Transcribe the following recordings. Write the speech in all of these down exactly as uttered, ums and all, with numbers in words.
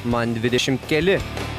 man dvidešimt keli.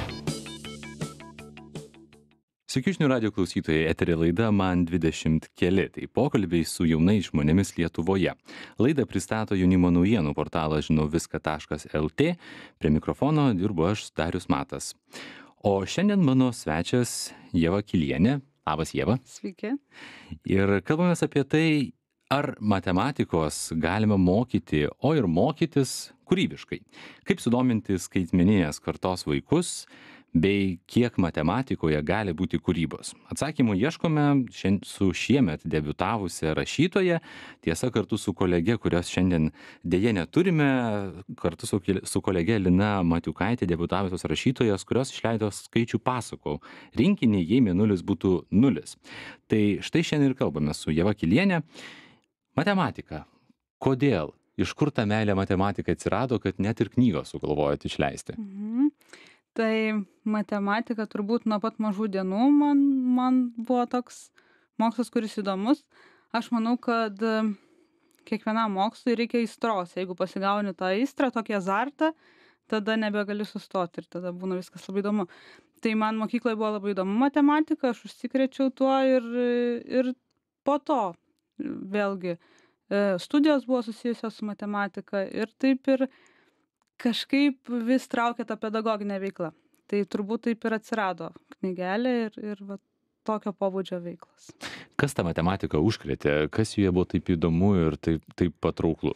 Sveiki žinių radijo klausytojai, eteryje laida Man dvidešimt keli. Tai pokalbiai su jaunais žmonėmis Lietuvoje. Laidą pristato jaunimo naujienų portalas žinau viską taškas lt. Prie mikrofono dirbu aš, Darius Matas. O šiandien mano svečias Ieva Kilienė. Labas, Ieva. Sveiki. Ir kalbame apie tai, ar matematikos galima mokyti, o ir mokytis kūrybiškai. Kaip sudominti skaitmeninės kartos vaikus, bei kiek matematikoje gali būti kūrybos. Atsakymų ieškome šiandien su šiemet debiutavusia rašytoja, tiesa kartu su kolege, kurios šiandien dėje neturime, kartu su, su kolege Lina Matiukaitė, debiutavusios rašytojos, kurios išleido skaičių pasakų rinkinį, jei mėnulis būtų nulis. Tai štai šiandien ir kalbame su Ieva Kilienė. Matematika. Kodėl? Iš kur ta meilė matematika atsirado, kad net ir knygą sugalvojot išleisti? Mhm. Tai matematika turbūt nuo pat mažų dienų man, man buvo toks mokslas, kuris įdomus. Aš manau, kad kiekvienam mokslui reikia aistros. Jeigu pasigauni tą aistrą, tokį azartą, tada nebegali sustoti ir tada būna viskas labai įdomu. Tai man mokykloje buvo labai įdomu matematika, aš užsikrečiau tuo ir, ir po to vėlgi studijos buvo susijusios su matematika ir taip ir kažkaip vis traukia tą pedagoginę veiklą. Tai turbūt taip ir atsirado knygelė ir, ir va, tokio pobūdžio veiklos. Kas tą matematiką užkrėtė? Kas joje buvo taip įdomu ir taip, taip patrauklu?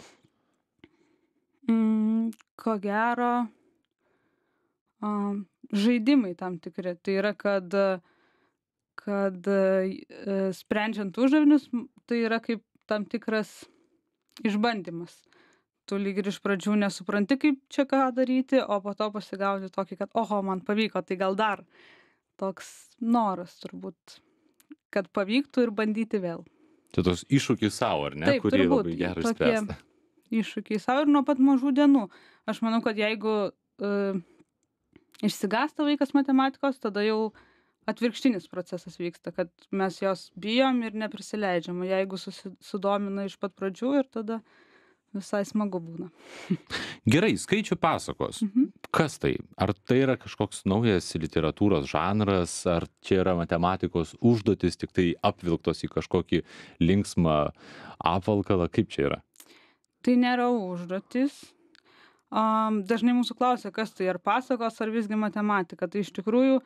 Mm, ko gero, um, žaidimai tam tikri. Tai yra, kad, kad uh, sprendžiant uždavinius, tai yra kaip tam tikras išbandymas. Tu lyg ir iš pradžių nesupranti, kaip čia ką daryti, o po to pasigauni tokį, kad oho, man pavyko, tai gal dar toks noras turbūt, kad pavyktų ir bandyti vėl. Tai tos iššūkis savo, ar ne? Taip, kurį turbūt, labai gerai tokie spręsta. Iššūkiai savo ir nuo pat mažų dienų. Aš manau, kad jeigu uh, išsigąsta vaikas matematikos, tada jau atvirkštinis procesas vyksta, kad mes jos bijom ir neprisileidžiam. Jeigu susidomina iš pat pradžių ir tada visai smagu būna. Gerai, skaičių pasakos. Mhm. Kas tai? Ar tai yra kažkoks naujas literatūros žanras, ar čia yra matematikos užduotis, tik tai apvilktos į kažkokį linksmą apvalkalą? Kaip čia yra? Tai nėra užduotis. Um, dažnai mūsų klausia, kas tai, ar pasakos, ar visgi matematika. Tai iš tikrųjų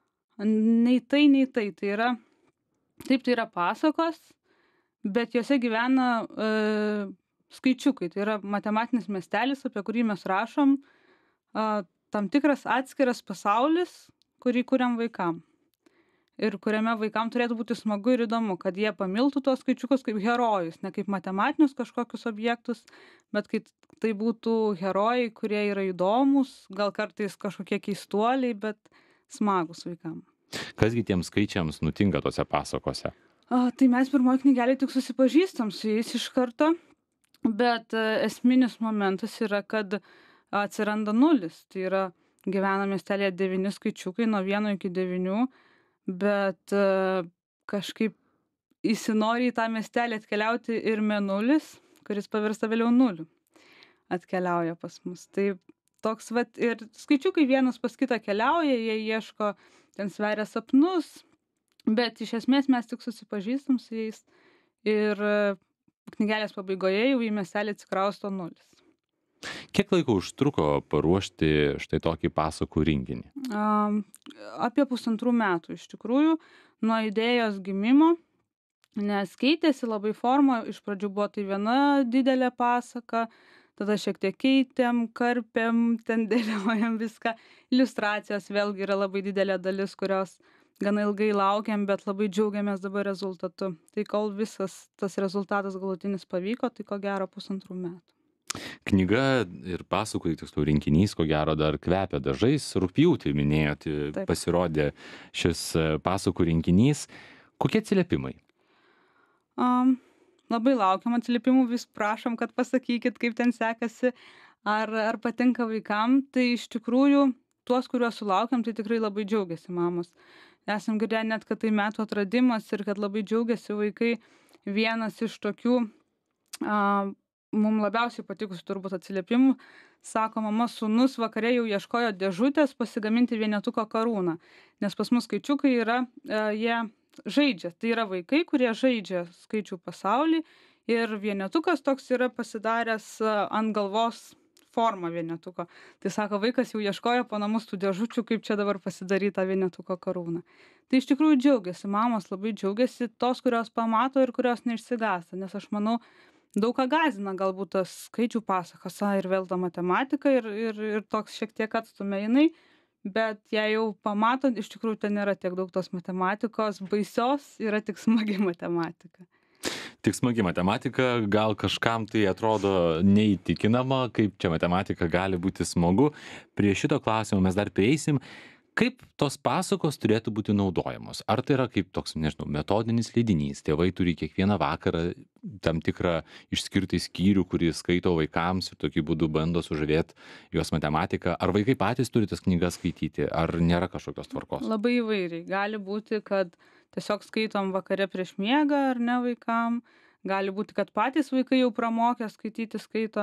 nei tai, nei tai. Tai yra, taip, tai yra pasakos, bet jose gyvena uh, skaičiukai, tai yra matematinis miestelis, apie kurį mes rašom, a, tam tikras atskiras pasaulis, kurį kuriam vaikam. Ir kuriame vaikam turėtų būti smagu ir įdomu, kad jie pamiltų tuos skaičiukus kaip herojus, ne kaip matematinius kažkokius objektus, bet kaip tai būtų herojai, kurie yra įdomus, gal kartais kažkokie keistuoliai, bet smagus vaikam. Kasgi tiems skaičiams nutinka tose pasakose? A, tai mes pirmoji knygelė tik susipažįstam su jais iš karto. Bet esminis momentas yra, kad atsiranda nulis. Tai yra gyvena miestelėje devyni skaičiukai nuo vieno iki devynių, bet kažkaip įsinori į tą miestelį atkeliauti ir mėnulis, kuris pavirsta vėliau nuliu. Atkeliauja pas mus. Tai toks vat ir skaičiukai vienas pas kitą keliauja, jie ieško, ten sveria sapnus, bet iš esmės mes tik susipažįstam su jais ir knygelės pabaigoje jau į miestelį atsikrausto nulis. Kiek laiko užtruko paruošti štai tokį pasakų rinkinį? Um, apie pusantrų metų iš tikrųjų, nuo idėjos gimimo, nes keitėsi labai forma, iš pradžių buvo tai viena didelė pasaka, tada šiek tiek keitėm, karpėm, ten dėliojam viską. Iliustracijos vėlgi yra labai didelė dalis, kurios gana ilgai laukiam, bet labai džiaugiamės dabar rezultatu. Tai kol visas tas rezultatas galutinis pavyko, tai ko gero pusantrų metų. Knyga ir pasakų, tiksliau rinkinys, ko gero dar kvepia dažais. Rugpjūtį minėjot, Taip. pasirodė šis pasakų rinkinys. Kokie atsiliepimai? Um, labai laukiam atsiliepimų, vis prašom, kad pasakykit, kaip ten sekasi, ar, ar patinka vaikam. Tai iš tikrųjų, tuos, kuriuos sulaukiam, tai tikrai labai džiaugiasi mamos. Esam girdėję net, kad tai metų atradimas ir kad labai džiaugiasi vaikai. Vienas iš tokių a, mum labiausiai patikusių turbūt atsiliepimų, sako, mama sūnus vakare jau ieškojo dėžutės pasigaminti vienetuko karūną, nes pas mus skaičiukai yra, e, jie žaidžia, tai yra vaikai, kurie žaidžia skaičių pasaulį ir vienetukas toks yra pasidaręs e, ant galvos formą vienetuko. Tai sako, vaikas jau ieškojo po namus tų dėžučių, kaip čia dabar pasidaryti tą vienetuko karūną. Tai iš tikrųjų džiaugiasi, mamos labai džiaugiasi, tos, kurios pamato ir kurios neišsigąsta, nes aš manau, daug ką gąsdina galbūt tas skaičių pasakas, a, ir vėl ta matematika ir, ir, ir toks šiek tiek atstumia jinai, bet jei jau pamato, iš tikrųjų ten nėra tiek daug tos matematikos, baisios, yra tik smagi matematika. Tik smagi matematika, gal kažkam tai atrodo neįtikinama, kaip čia matematika gali būti smagu. Prie šito klausimo mes dar prieisim. Kaip tos pasakos turėtų būti naudojamos? Ar tai yra kaip toks, nežinau, metodinis leidinys? Tėvai turi kiekvieną vakarą tam tikrą išskirtą skyrių, kurį skaito vaikams ir tokiu būdu bando sužavėti juos matematiką. Ar vaikai patys turi tas knygas skaityti? Ar nėra kažkokios tvarkos? Labai įvairiai. Gali būti, kad tiesiog skaitom vakare prieš miegą ar ne vaikam. Gali būti, kad patys vaikai jau pramokę skaityti skaito.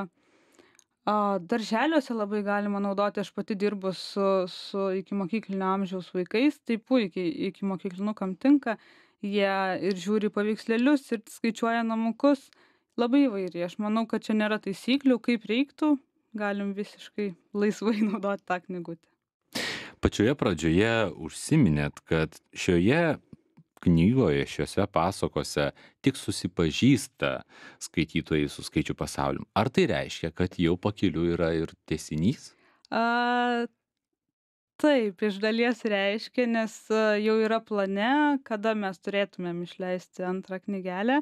A, darželiuose labai galima naudoti, aš pati dirbu su, su ikimokyklinio amžiaus vaikais, tai puikiai ikimokyklinukam tinka, jie ir žiūri paveikslėlius, ir skaičiuoja namukus, labai įvairiai. Aš manau, kad čia nėra taisyklių, kaip reiktų, galim visiškai laisvai naudoti tą knygutę. Pačioje pradžioje užsiminėt, kad šioje knygoje, šiuose pasakose tik susipažįsta skaitytojai su skaičių pasauliu. Ar tai reiškia, kad jau pakeliui yra ir tęsinys? A, taip, iš dalies reiškia, nes a, jau yra plane, kada mes turėtumėm išleisti antrą knygelę.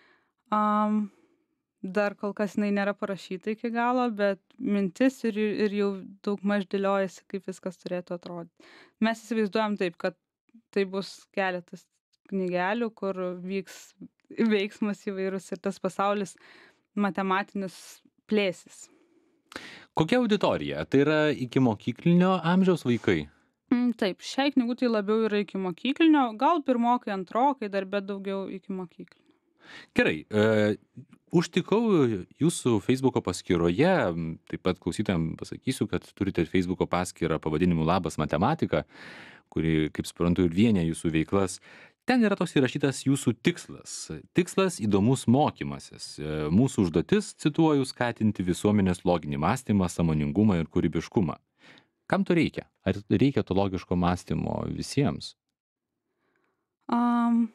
Um, dar kol kas jinai nėra parašyta iki galo, bet mintis ir, ir jau daug maž dėliojasi, kaip viskas turėtų atrodyti. Mes įsivaizduojam taip, kad tai bus keletas knygelių, kur vyks veiksmas įvairus ir tas pasaulis matematinis plėsis. Kokia auditorija? Tai yra ikimokyklinio amžiaus vaikai? Mm, taip, šiai knygutai labiau yra ikimokyklinio, gal pirmokai, antrokai, dar bet daugiau ikimokyklinio. Gerai, e, užtikau jūsų Facebooko paskyroje, taip pat klausytojams pasakysiu, kad turite Facebooko paskyrą pavadinimu Labas matematika, kuri, kaip suprantu, ir vienė jūsų veiklas. Ten yra toks įrašytas jūsų tikslas. Tikslas įdomus mokymasis. Mūsų užduotis, cituoju, skatinti visuomenės loginį mąstymą, sąmoningumą ir kūrybiškumą. Kam to reikia? Ar reikia to logiško mąstymo visiems? Um,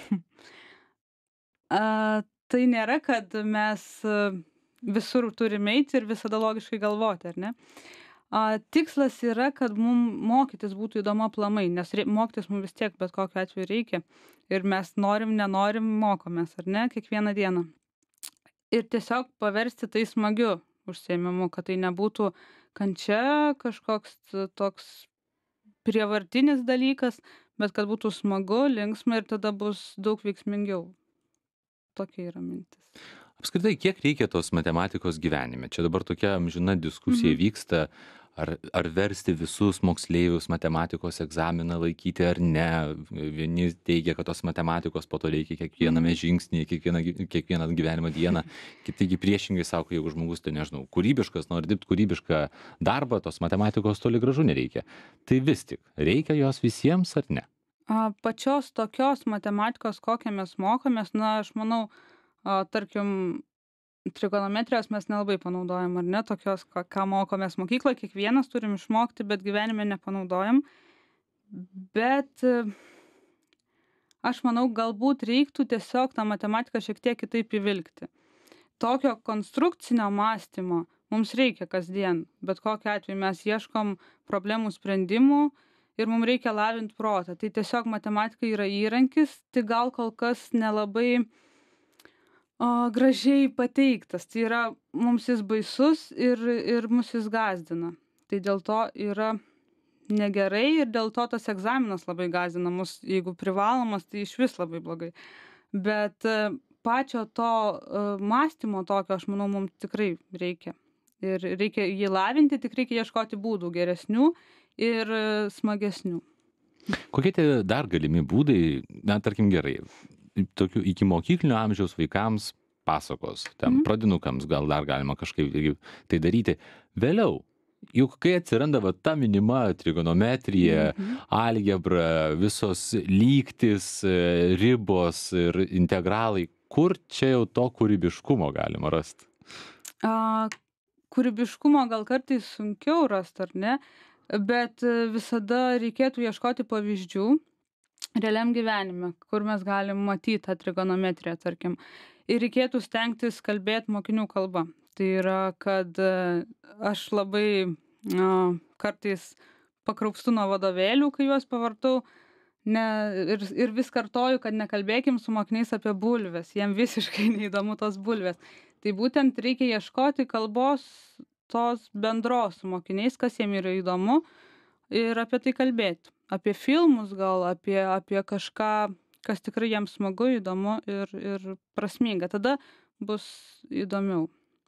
a, tai nėra, kad mes visur turime eiti ir visada logiškai galvoti, ar ne? A, tikslas yra, kad mums mokytis būtų įdomu aplamai, nes rei, mokytis mums vis tiek bet kokiu atveju reikia. Ir mes norim, nenorim, mokomės, ar ne, kiekvieną dieną. Ir tiesiog paversti tai smagiu užsiėmimu, kad tai nebūtų kančia, kažkoks toks prievartinis dalykas, bet kad būtų smagu, linksma ir tada bus daug veiksmingiau. Tokia yra mintis. Apskritai, kiek reikia tos matematikos gyvenime? Čia dabar tokia amžina diskusija mhm. vyksta, ar, ar versti visus moksleivius matematikos egzaminą laikyti ar ne. Vieni teigia, kad tos matematikos po to reikia kiekviename žingsnyje, kiekvieną, kiekvieną gyvenimo dieną. Kitigi priešingai sako, jeigu žmogus, tai nežinau, kūrybiškas, nori dirbti kūrybišką darbą, tos matematikos toli gražu nereikia. Tai vis tik, reikia jos visiems ar ne? A, pačios tokios matematikos, kokią mes mokomės, na, aš manau, a, tarkim, trigonometrijos mes nelabai panaudojam, ar ne, tokios, ką, ką mokomės mokykloje, kiekvienas turim išmokti, bet gyvenime nepanaudojam. Bet aš manau, galbūt reiktų tiesiog tą matematiką šiek tiek kitaip įvilkti. Tokio konstrukcinio mąstymo mums reikia kasdien, bet kokiu atveju mes ieškom problemų sprendimų ir mums reikia lavinti protą. Tai tiesiog matematika yra įrankis, tai gal kol kas nelabai o, gražiai pateiktas. Tai yra, mums jis baisus ir, ir mus jis gąsdina. Tai dėl to yra negerai ir dėl to tas egzaminas labai gąsdina mus. Jeigu privalomas, tai iš vis labai blogai. Bet pačio to mąstymo tokio, aš manau, mums tikrai reikia. Ir reikia jį lavinti, tik reikia ieškoti būdų geresnių ir smagesnių. Kokie tie dar galimi būdai, na, tarkim gerai, tokių iki mokyklinio amžiaus vaikams pasakos, ten Mhm. pradinukams gal dar galima kažkaip irgi tai daryti. Vėliau, juk kai atsiranda va ta minima trigonometrija, Mhm. algebra, visos lygtys, e, ribos ir integralai, kur čia jau to kūrybiškumo galima rasti? A, kūrybiškumo gal kartais sunkiau rast, ar ne? Bet e, visada reikėtų ieškoti pavyzdžių realiam gyvenime, kur mes galim matyt tą trigonometriją, tarkim. Ir reikėtų stengtis kalbėt mokinių kalba. Tai yra, kad e, aš labai a, kartais pakraupstu nuo vadovėlių, kai juos pavartau, ne, ir, ir vis kartoju, kad nekalbėkim su mokiniais apie bulves. Jiem visiškai neįdomu tos bulvės. Tai būtent reikia ieškoti kalbos tos bendros su mokiniais, kas jiem yra įdomu ir apie tai kalbėti. Apie filmus gal, apie, apie kažką, kas tikrai jiems smagu, įdomu ir, ir prasminga. Tada bus įdomiau.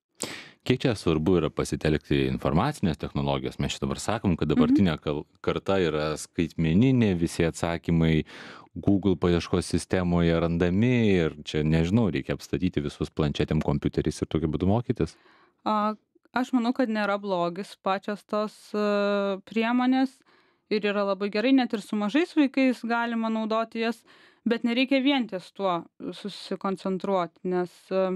Kiek čia svarbu yra pasitelkti informacinės technologijos? Mes čia dabar sakom, kad dabartinė kal- karta yra skaitmeninė, visi atsakymai Google paieškos sistemoje randami ir čia, nežinau, reikia apstatyti visus planšetėm kompiuteriais ir tokiu būdu mokytis. A, aš manau, kad nėra blogis pačios tos a, priemonės ir yra labai gerai, net ir su mažais vaikais galima naudoti jas, bet nereikia vien ties tuo susikoncentruoti, nes a,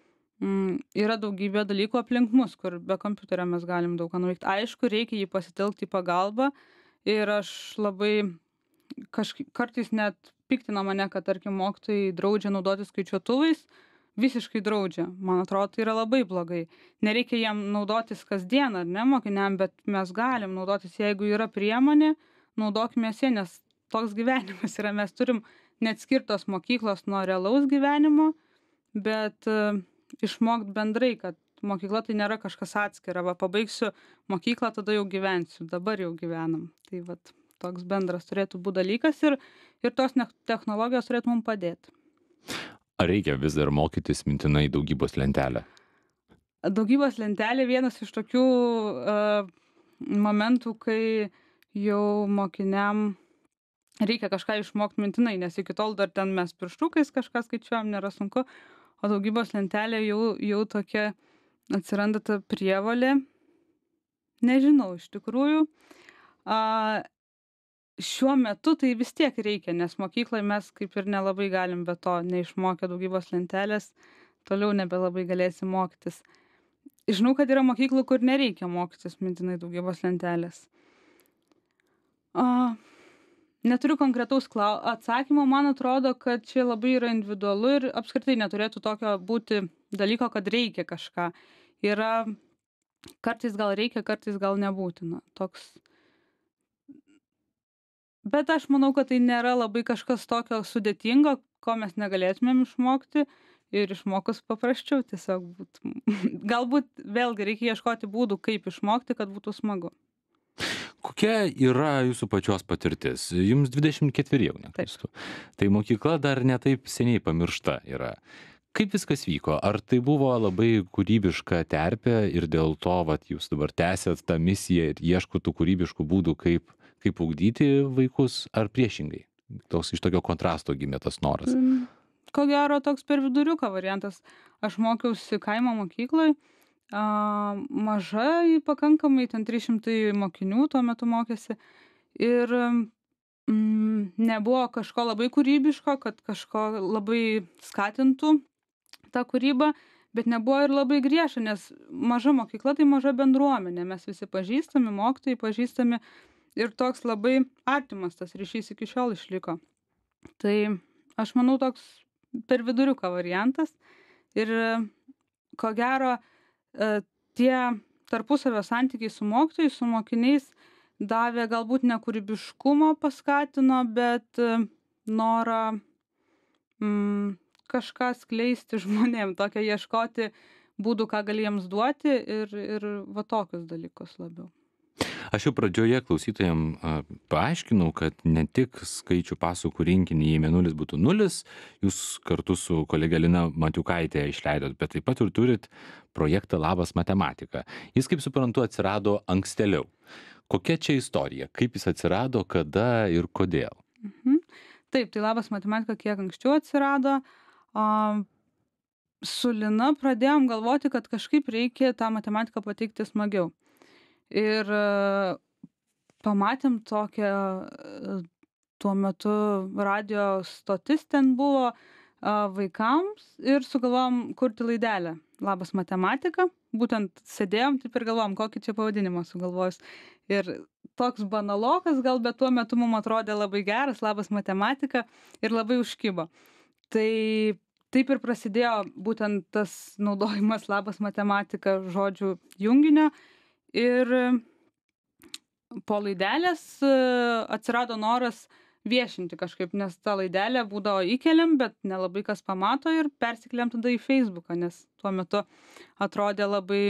mm, yra daugybė dalykų aplink mus, kur be kompiuterio mes galim daug ką nuveikti. Aišku, reikia jį pasitelkti į pagalbą ir aš labai kažkaip kartais net piktina mane, kad tarkim mokytojai draudžia naudoti skaičiuotuvais, visiškai draudžia. Man atrodo, tai yra labai blogai. Nereikia jiem naudotis kasdien, ar ne, mokiniam, bet mes galim naudotis, jeigu yra priemonė, naudokime ją, nes toks gyvenimas yra. Mes turim neatskirtos mokyklos nuo realaus gyvenimo, bet uh, išmokt bendrai, kad mokykla tai nėra kažkas atskira. Va, pabaigsiu mokyklą, tada jau gyvensiu. Dabar jau gyvenam. Tai vat, toks bendras turėtų būti dalykas ir, ir tos ne- technologijos turėtų mums padėti. Ar reikia vis dar mokytis mintinai daugybos lentelę? Daugybos lentelė vienas iš tokių uh, momentų, kai jau mokiniam reikia kažką išmokti mintinai, nes iki tol dar ten mes pirštukais kažką skaičiuojam, nėra sunku, o daugybos lentelė jau, jau tokia atsiranda ta prievolė. Nežinau, iš tikrųjų. Uh, šiuo metu tai vis tiek reikia, nes mokykloje mes kaip ir nelabai galim be to, neišmokę daugybos lentelės, toliau nebelabai galėsim mokytis. Žinau, kad yra mokyklų, kur nereikia mokytis mintinai daugybos lentelės. A, neturiu konkretaus klau... atsakymo, man atrodo, kad čia labai yra individualu ir apskritai neturėtų tokio būti dalyko, kad reikia kažką. Yra kartais gal reikia, kartais gal nebūtina. Toks. Bet aš manau, kad tai nėra labai kažkas tokio sudėtingo, ko mes negalėtumėm išmokti ir išmokus paprasčiau tiesiog būtų. Galbūt vėlgi reikia ieškoti būdų, kaip išmokti, kad būtų smagu. Kokia yra jūsų pačios patirtis? Jums dvidešimt ketveri jau neklystu. Tai mokykla dar netaip seniai pamiršta yra. Kaip viskas vyko? Ar tai buvo labai kūrybiška terpė ir dėl to vat, jūs dabar tęsėt tą misiją ir ieškot tų kūrybiškų būdų, kaip, kaip ugdyti vaikus, ar priešingai? Toks iš tokio kontrasto gimė tas noras. Mm, Ko gero toks per viduriuką variantas. Aš mokiausi kaimo mokykloj, a, mažai pakankamai, ten trys šimtai mokinių tuo metu mokėsi. Ir mm, nebuvo kažko labai kūrybiško, kad kažko labai skatintų tą kūrybą, bet nebuvo ir labai griežta, nes maža mokykla tai maža bendruomenė. Mes visi pažįstami, mokytojai pažįstami ir toks labai artimas tas ryšys iki šiol išliko. Tai aš manau toks per viduriuką variantas ir ko gero e, tie tarpusavio santykiai su mokytojais, su mokiniais davė galbūt ne kūrybiškumo paskatino, bet e, norą mm, kažką skleisti žmonėm, tokią ieškoti būdų, ką gali jiems duoti ir, ir va tokius dalykus labiau. Aš jau pradžioje klausytojam a, paaiškinau, kad ne tik skaičių pasakų rinkinį jei mėnulis būtų nulis, jūs kartu su kolegė Lina Matiukaitė išleidot, bet taip pat ir turit projektą Labas matematika. Jis, kaip suprantu, atsirado ankstėliau. Kokia čia istorija? Kaip jis atsirado, kada ir kodėl? Mhm. Taip, tai Labas matematika kiek anksčiau atsirado. A, su Lina pradėjom galvoti, kad kažkaip reikia tą matematiką pateikti smagiau. Ir e, pamatėm tokią, e, tuo metu radio stotis ten buvo e, vaikams ir sugalvojom kurti laidelę Labas matematika. Būtent sėdėjom taip ir galvojom, kokį čia pavadinimą sugalvojus. Ir toks banalokas gal, bet tuo metu mums atrodė labai geras Labas matematika ir labai užkibo. Tai taip ir prasidėjo būtent tas naudojimas Labas matematika žodžių junginio. Ir po laidelės e, atsirado noras viešinti kažkaip, nes tą laidelę būdavo įkeliam, bet nelabai kas pamato ir persikeliam tada į Facebooką, nes tuo metu atrodė labai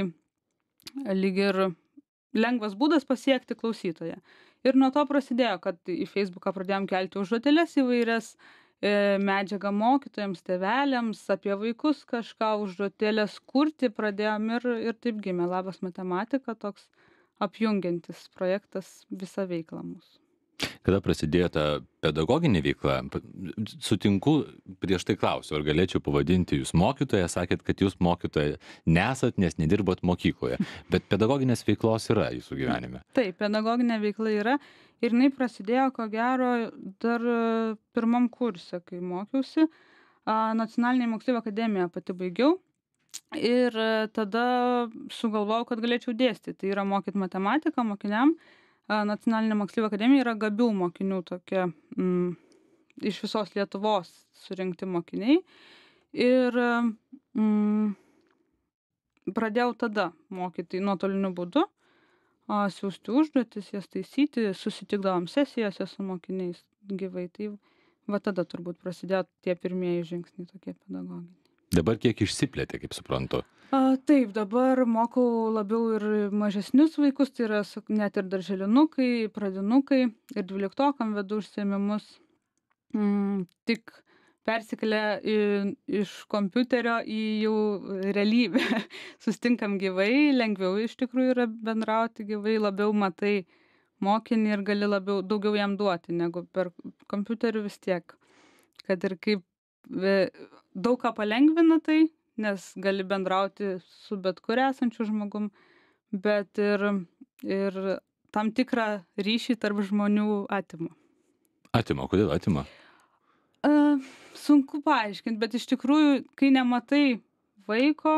lyg ir lengvas būdas pasiekti klausytoją. Ir nuo to prasidėjo, kad į Facebooką pradėjom kelti užduotėles įvairias, e, medžiagą mokytojams, tėveliams, apie vaikus kažką, užduotėlės kurti pradėjom ir, ir taip gimė Labas matematika, toks apjungiantis projektas visą veiklą mūsų. Kada prasidėjo ta pedagoginė veikla, pa- sutinku, prieš tai klausiu, ar galėčiau pavadinti jūs mokytoja, sakėt, kad jūs mokytoja nesat, nes nedirbot mokykloje, bet pedagoginės veiklos yra jūsų gyvenime. Taip, pedagoginė veikla yra ir jinai prasidėjo, ko gero, dar e, pirmam kurse, kai mokiausi. A, Nacionalinėje moksleivių akademijoje pati baigiau ir e, tada sugalvojau, kad galėčiau dėstyti. Tai yra mokyti matematiką mokiniam. A, Nacionalinė moksleivių akademija yra gabių mokinių tokia mm, iš visos Lietuvos surinkti mokiniai. Ir mm, pradėjau tada mokyti nuotoliniu būdu, a, siųsti užduotis, jas taisyti, susitikdavom sesijose su mokiniais gyvai. Tai va tada turbūt prasidėjo tie pirmieji žingsniai tokie pedagoginiai. Dabar kiek išsiplėtė, kaip suprantu. A, taip, dabar mokau labiau ir mažesnius vaikus, tai yra sak- net ir darželinukai, pradinukai ir dvyliktokam vedu užsiėmimus. Mm, tik persikėlė į, iš kompiuterio į jau realybę. Sustinkam gyvai, lengviau iš tikrųjų yra bendrauti gyvai, labiau matai mokinį ir gali labiau daugiau jam duoti negu per kompiuterių vis tiek. Kad ir kaip e, daug ką palengvina tai, nes gali bendrauti su bet kur esančiu žmogum, bet ir, ir tam tikrą ryšį tarp žmonių atima. Atima, kodėl atima? Uh, sunku paaiškinti, bet iš tikrųjų, kai nematai vaiko,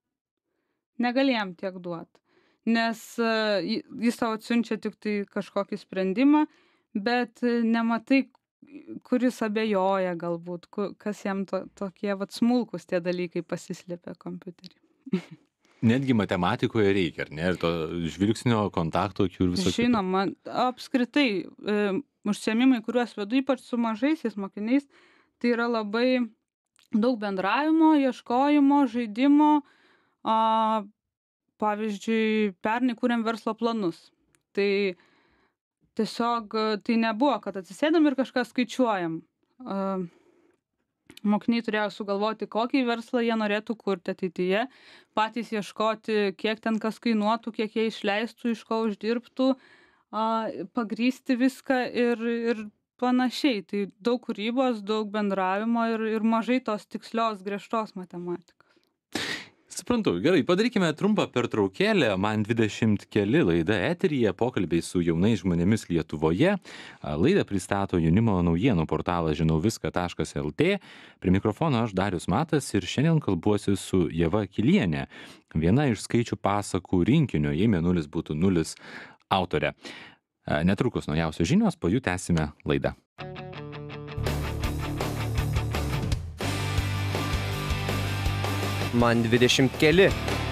negali jam tiek duoti. Nes uh, jis tau atsiunčia tik tai kažkokį sprendimą, bet uh, nematai, kuris abejoja galbūt, ku- kas jam to, tokie vat smulkus tie dalykai pasislėpia kompiuterį. Netgi matematikoje reikia, ar ne? Ir to žvilgsnio, kontakto, akių ir viso kito. Žinoma, apskritai, e, užsiėmimai, kuriuos vedu, ypač su mažaisiais mokiniais, tai yra labai daug bendravimo, ieškojimo, žaidimo. A, pavyzdžiui, pernai kūrėm verslo planus. Tai tiesiog e, tai nebuvo, kad atsisėdam ir kažką skaičiuojam. A, Mokiniai turėjo sugalvoti, kokį verslą jie norėtų kurti ateityje, patys ieškoti, kiek ten kas kainuotų, kiek jie išleistų, iš ko uždirbtų, a, pagrysti viską ir, ir panašiai. Tai daug kūrybos, daug bendravimo ir, ir mažai tos tikslios, griežtos matematikos. Suprantu, gerai, padarykime trumpą pertraukėlę. Man dvidešimt keli laida eteryje, pokalbiai su jaunais žmonėmis Lietuvoje. A, Laidą pristato jaunimo naujienų portalas žinau viską taškas lt. Prie mikrofono aš Darius Matas ir šiandien kalbuosi su Ieva Kilienė, viena iš skaičių pasakų rinkinio Jei mėnulis būtų nulis autorė. A, Netrukus naujausios žinios, po jų tęsime laidą. Man dvidešimt keli.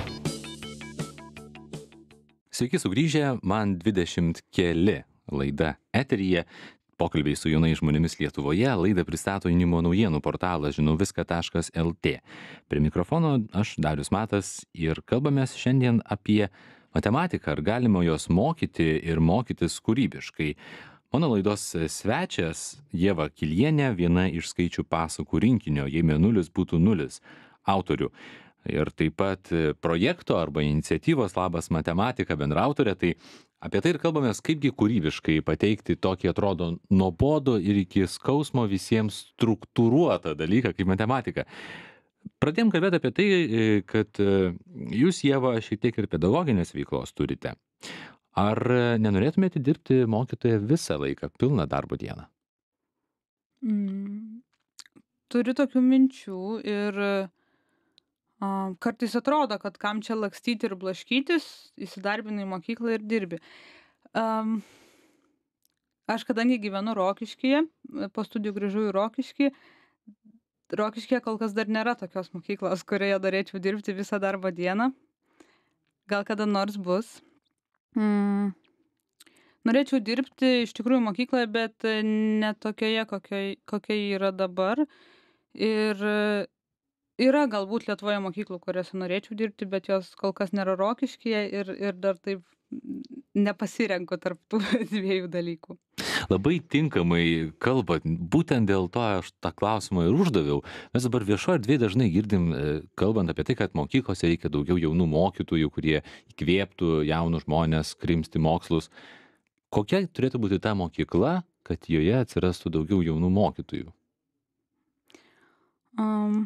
Sveiki sugrįžę, man dvidešimt keli laida eteryje. Pokalbiai su jaunais žmonėmis Lietuvoje. Laidą pristato jaunimo naujienų portalas žinau viską taškas lt. Prie mikrofono aš Darius Matas ir kalbamės šiandien apie matematiką, ar galima jos mokyti ir mokytis kūrybiškai. Mano laidos svečias Ieva Kilienė, viena iš skaičių pasakų rinkinio Jei mėnulis būtų nulis autorių. Ir taip pat projekto arba iniciatyvos Labas matematika bendraautorė. Tai apie tai ir kalbamės, kaipgi kūrybiškai pateikti tokį atrodo nuobodų ir iki skausmo visiems struktūruotą dalyką kaip matematika. Pradėjom kalbėti apie tai, e, kad e, jūs, Ieva, šiek tiek ir pedagoginės veiklos turite. Ar e, nenorėtumėte dirbti mokytoja visą laiką, pilną darbo dieną? Mm, turiu tokių minčių ir a, kartais atrodo, kad kam čia lakstyti ir blaškytis, įsidarbinai į mokyklą ir dirbi. Am, aš kadangi gyvenu Rokiškyje, po studijų grįžau į Rokiškį, Rokiškyje kol kas dar nėra tokios mokyklos, kurioje norėčiau dirbti visą darbo dieną. Gal kada nors bus. Mm. Norėčiau dirbti iš tikrųjų mokykloje, bet ne tokioje, kokia, kokia ji yra dabar. Ir yra galbūt Lietuvoje mokyklų, kuriuose norėčiau dirbti, bet jos kol kas nėra Rokiškyje ir, ir dar taip nepasirenku tarp tų dviejų dalykų. Labai tinkamai kalbat, būtent dėl to aš tą klausimą ir uždaviau. Mes dabar viešoje erdvėje dažnai girdim, e, kalbant apie tai, kad mokyklose reikia daugiau jaunų mokytojų, kurie įkvėptų jaunus žmonės krimsti mokslus. Kokia turėtų būti ta mokykla, kad joje atsirastų daugiau jaunų mokytojų? Um,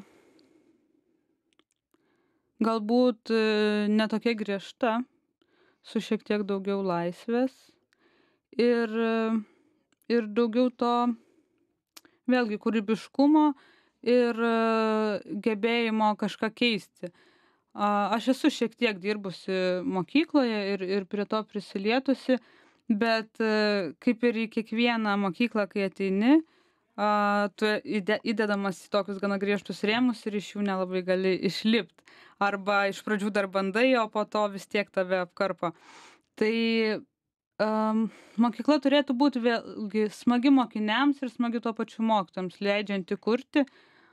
galbūt e, ne tokia griežta, su šiek tiek daugiau laisvės ir, e, ir daugiau to, vėlgi, kūrybiškumo ir e, gebėjimo kažką keisti. A, aš esu šiek tiek dirbusi mokykloje ir, ir prie to prisilietusi, bet e, kaip ir į kiekvieną mokyklą, kai ateini, a, tu įde, įdedamas į tokius gana griežtus rėmus ir iš jų nelabai gali išlipti. Arba iš pradžių dar bandai, o po to vis tiek tave apkarpo. Tai um, mokykla turėtų būti vėlgi smagi mokiniams ir smagi tuo pačiu mokytojams, leidžianti kurti e,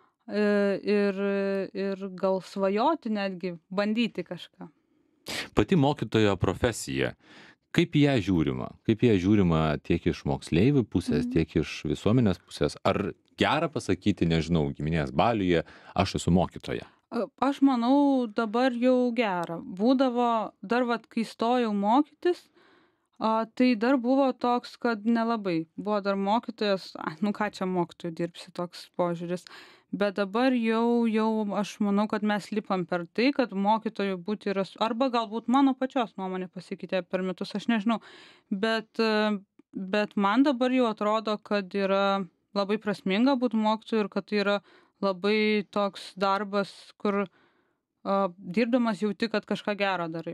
ir, ir gal svajoti netgi, bandyti kažką. Pati mokytojo profesija, kaip į ją žiūrima? Kaip į ją žiūrima tiek iš moksleivių pusės, Mhm. tiek iš visuomenės pusės? Ar gera pasakyti, nežinau, giminės baliuje, aš esu mokytoja? A, aš manau, dabar jau gera. Būdavo, dar vat, kai stojau mokytis, a, tai dar buvo toks, kad nelabai. Buvo dar mokytojas, a, nu ką čia mokytojų dirbsi, toks požiūris. Bet dabar jau, jau aš manau, kad mes lipam per tai, kad mokytojų būti yra, arba galbūt mano pačios nuomonė pasikeitė per metus, aš nežinau. Bet, e, bet man dabar jau atrodo, kad yra labai prasminga būti mokytoju ir kad tai yra labai toks darbas, kur a, dirbdamas jauti, kad kažką gero darai.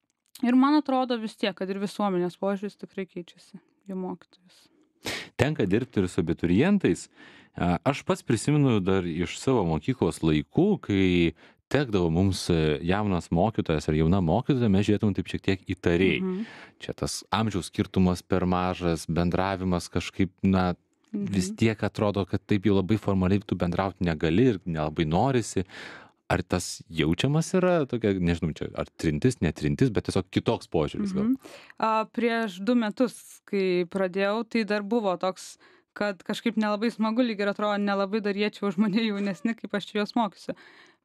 Ir man atrodo vis tiek, kad ir visuomenės požiūris tikrai keičiasi į mokytojus. Tenka dirbti ir su abiturientais. A, Aš pats prisimenu dar iš savo mokyklos laikų, kai tekdavo mums e, jaunas mokytojas ar jauna mokytoja, mes žiūrėtum taip šiek tiek įtariai. Mhm. Čia tas amžiaus skirtumas per mažas, bendravimas kažkaip, na, vis Mhm. tiek atrodo, kad taip jau labai formaliai tu bendrauti negali ir nelabai norisi. Ar tas jaučiamas yra tokia, nežinau, čia ar trintis, netrintis, bet tiesiog kitoks požiūris gal? Mhm. A, prieš du metus, kai pradėjau, tai dar buvo toks, kad kažkaip nelabai smagu, lyg ir atrodo, nelabai dar jie čia už mane jaunesni, kaip aš čia juos mokysiu.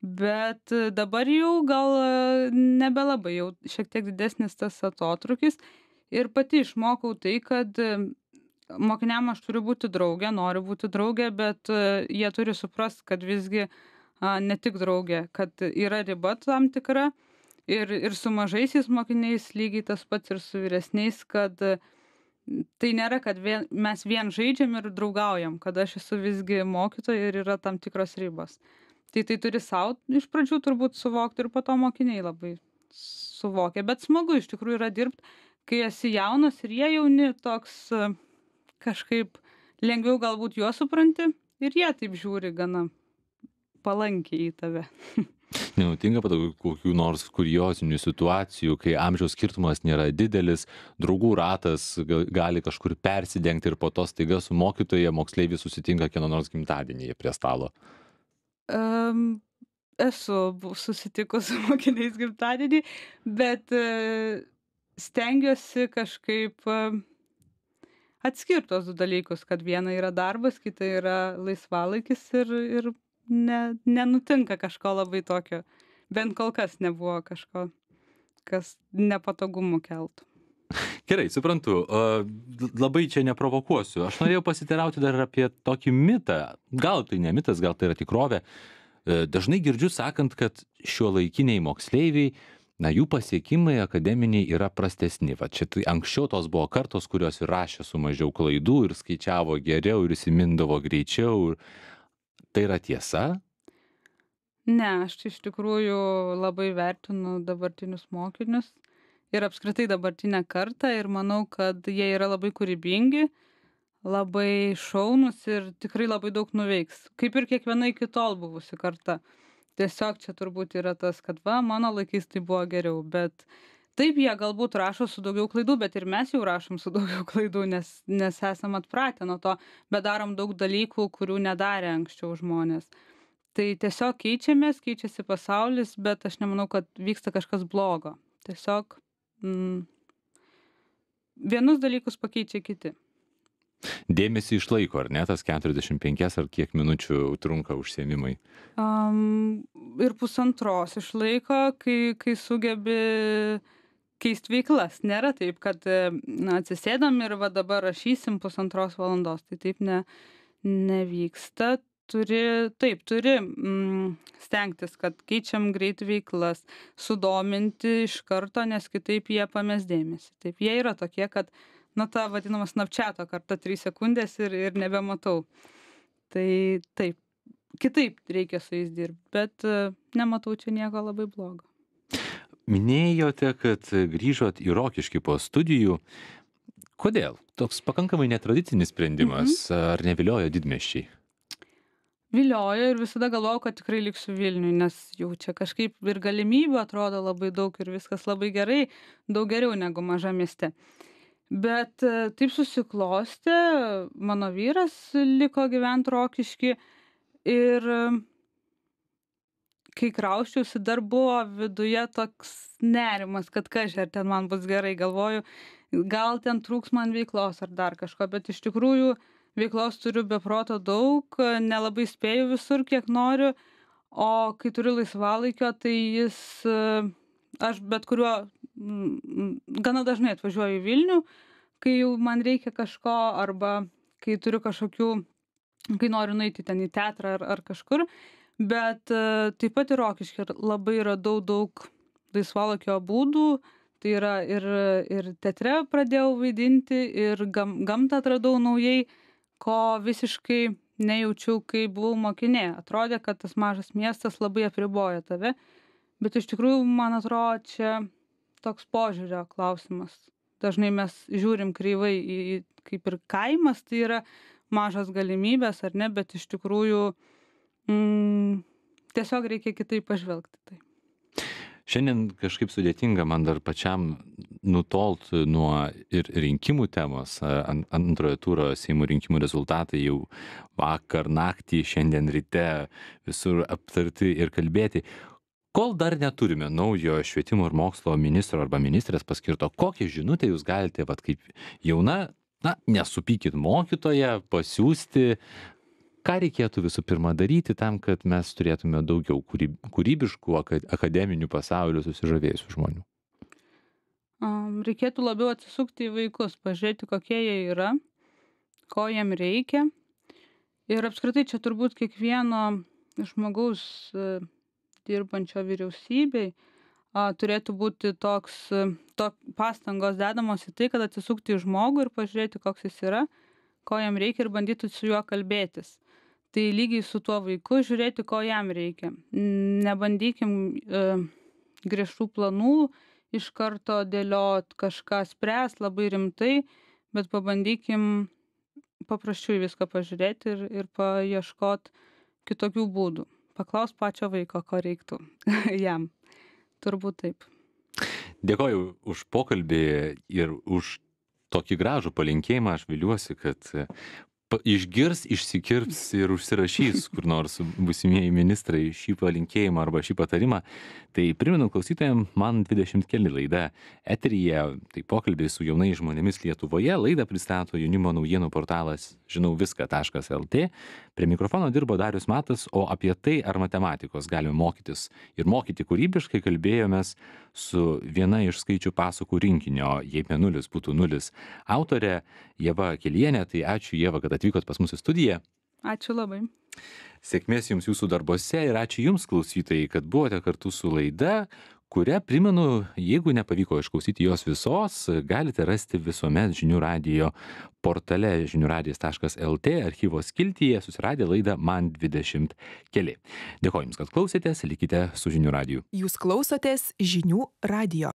Bet e, dabar jau gal e, nebelabai, jau šiek tiek didesnis tas atotrukis. Ir pati išmokau tai, kad e, mokiniam aš turiu būti draugė, noriu būti draugė, bet e, jie turi suprasti, kad visgi a, ne tik draugė, kad yra riba tam tikra. Ir, ir su mažaisiais mokiniais lygiai tas pats ir su vyresniais, kad e, tai nėra, kad vien, mes vien žaidžiam ir draugaujam, kad aš esu visgi mokytoja ir yra tam tikros ribos. Tai tai turi savo iš pradžių turbūt suvokti ir po to mokiniai labai suvokia. Bet smagu iš tikrųjų yra dirbti, kai esi jaunas ir jie jauni, toks e, kažkaip lengviau galbūt juos supranti ir jie taip žiūri gana palankiai į tave. Nenutinka pat kokių nors kuriozinių situacijų, kai amžiaus skirtumas nėra didelis, draugų ratas ga- gali kažkur persidengti ir po to staiga su mokytoja moksleivis susitinka kieno nors gimtadienyje prie stalo. Um, esu bu- susitikus su mokiniais gimtadienį, bet e, stengiuosi kažkaip e, atskirti tos du dalykus, kad viena yra darbas, kita yra laisvalaikis ir, ir ne, nenutinka kažko labai tokio. Bent kol kas nebuvo kažko, kas nepatogumų keltų. Gerai, suprantu, a, labai čia neprovokuosiu. Aš norėjau pasiteirauti dar apie tokį mitą, gal tai ne mitas, gal tai yra tikrovė. Dažnai girdžiu sakant, kad šiuolaikiniai moksleiviai, na, jų pasiekimai akademiniai yra prastesni. Va čia tai anksčiau tos buvo kartos, kurios ir rašė su mažiau klaidų ir skaičiavo geriau ir įsimindavo greičiau. Tai yra tiesa? Ne, aš iš tikrųjų labai vertinu dabartinius mokinius ir apskritai dabartinę kartą ir manau, kad jie yra labai kūrybingi, labai šaunūs ir tikrai labai daug nuveiks. Kaip ir kiekviena iki tol buvusi karta. Tiesiog čia turbūt yra tas, kad va, mano laikais tai buvo geriau, bet taip jie galbūt rašo su daugiau klaidų, bet ir mes jau rašom su daugiau klaidų, nes, nes esam atpratę nuo to, bet darom daug dalykų, kurių nedarė anksčiau žmonės. Tai tiesiog keičiamės, keičiasi pasaulis, bet aš nemanau, kad vyksta kažkas blogo. Tiesiog mm, vienus dalykus pakeičia kiti. Dėmesį išlaiko, ar ne, tas keturiasdešimt penkias ar kiek minučių trunka užsiėmimai? Um, ir pusantros išlaiko, kai, kai sugebi keisti veiklas. Nėra taip, kad na, atsisėdam ir va dabar rašysim pusantros valandos. Tai taip ne, nevyksta. Turi, taip, turi mm, stengtis, kad keičiam greit veiklas, sudominti iš karto, nes kitaip jie pames dėmesį. Taip, jie yra tokie, kad na, ta vadinama snapchato karta trys sekundės ir, ir nebematau. Tai taip, kitaip reikia su jais dirbti, bet uh, nematau čia nieko labai blogo. Minėjote, kad grįžot į Rokiškį po studijų. Kodėl? Toks pakankamai netradicinis sprendimas, mhm. Ar neviliojo didmiesčiai? Viliojo ir visada galvojau, kad tikrai liksiu Vilniui, nes jau čia kažkaip ir galimybių atrodo labai daug ir viskas labai gerai, daug geriau negu maža mieste. Bet taip susiklostė, mano vyras liko gyventi Rokišky ir kai krauščiausi, dar buvo viduje toks nerimas, kad kažkai ar ten man bus gerai, galvoju, gal ten trūks man veiklos ar dar kažko, bet iš tikrųjų veiklos turiu be proto daug, nelabai spėju visur, kiek noriu, o kai turiu laisvalaikio, tai jis, aš bet kuriuo gana dažnai atvažiuoju į Vilnių, kai jau man reikia kažko arba kai turiu kažkokių, kai noriu nueiti ten į teatrą ar, ar kažkur, bet taip pat ir Rokišky labai radau daug laisvalaikio būdų, tai yra ir, ir teatre pradėjau vaidinti, ir gam, gamtą atradau naujai, ko visiškai nejaučiau, kai buvau mokinė. Atrodė, kad tas mažas miestas labai apriboja tave, bet iš tikrųjų, man atrodo, čia toks požiūrio klausimas. Dažnai mes žiūrim kreivai į, kaip ir kaimas, tai yra mažas galimybės, ar ne, bet iš tikrųjų mm, tiesiog reikia kitaip pažvelgti. Tai. Šiandien kažkaip sudėtinga man dar pačiam nutolt nuo ir rinkimų temos. Antrojo turo Seimo rinkimų rezultatai jau vakar naktį, šiandien ryte visur aptarti ir kalbėti. Kol dar neturime naujo švietimo ir mokslo ministro arba ministrės paskirto, kokią žinutę jūs galite, vat, kaip jauna, na, nesupykit mokytoją, pasiųsti, ką reikėtų visų pirma daryti tam, kad mes turėtume daugiau kūrybiškų akademinių pasaulių susižavėjusių žmonių? Um, reikėtų labiau atsisukti į vaikus, pažiūrėti, kokie jie yra, ko jiem reikia. Ir apskritai čia turbūt kiekvieno žmogaus uh, dirbančio vyriausybei uh, turėtų būti toks uh, to pastangos dedamos į tai, kad atsisukti į žmogų ir pažiūrėti, koks jis yra, ko jam reikia ir bandyti su juo kalbėtis. Tai lygiai su tuo vaiku žiūrėti, ko jam reikia. Nebandykim e, griežtų planų iš karto dėliot, kažką spręs labai rimtai, bet pabandykim paprasčiau viską pažiūrėti ir, ir paieškot kitokių būdų. Paklaus pačio vaiko, ko reiktų jam. Turbūt taip. Dėkoju už pokalbį ir už tokį gražų palinkėjimą. Aš viliuosi, kad išgirs, išsikirps ir užsirašys kur nors būsimieji ministrai šį palinkėjimą arba šį patarimą. Tai primenu klausytojams, man dvidešimt keli laida eteryje, tai pokalbiai su jaunais žmonėmis Lietuvoje. Laidą pristato jaunimo naujienų portalas žinau viską taškas lt. Prie mikrofono dirbo Darius Matas, o apie tai, ar matematikos galime mokytis ir mokyti kūrybiškai, kalbėjomės su viena iš skaičių pasakų rinkinio Jei mėnulis būtų nulis autorė Ieva Kelienė. Tai ačiū, Ieva, kad atvykot pas mus į studiją. Ačiū labai. Sėkmės jums jūsų darbuose ir ačiū jums, klausytojai, kad buvote kartu su laida, kurią, primenu, jeigu nepavyko išklausyti jos visos, galite rasti visuomet žinių radijo portale žinių radijas taškas lt archyvo skiltyje, susiradę laidą man dvidešimt keli. Dėkoju jums, kad klausėtės, likite su žinių radiju. Jūs klausotės žinių radijo.